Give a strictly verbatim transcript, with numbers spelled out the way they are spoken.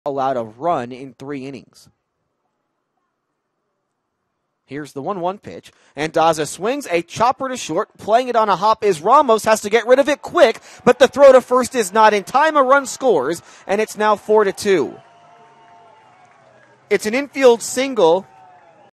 allowed a run in three innings. Here's the one one pitch, and Daza swings a chopper to short. Playing it on a hop is Ramos, has to get rid of it quick, but the throw to first is not in time. A run scores, and it's now four to two. It's an infield single